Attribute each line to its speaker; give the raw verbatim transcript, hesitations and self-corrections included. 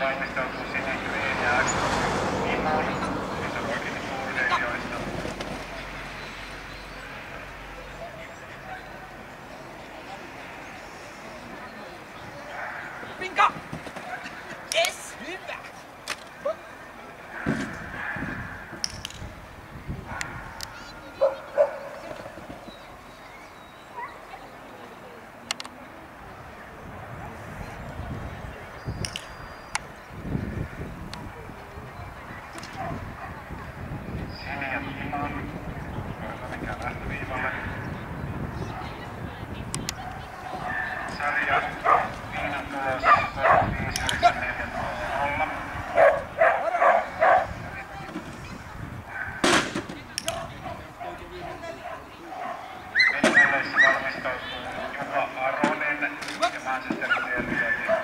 Speaker 1: valmistautuu City Green ja Imon. Niissä on oikein urheilijoista.
Speaker 2: Pinka! Yes! Hyvä!
Speaker 1: Sini ja Imon. Koilla mikä lähtöviivalle. Sarja. Viinan tulos. viisi yhdeksän neljä nolla. Peliväleissä valmistautuu Juha Aronen ja Manchester United.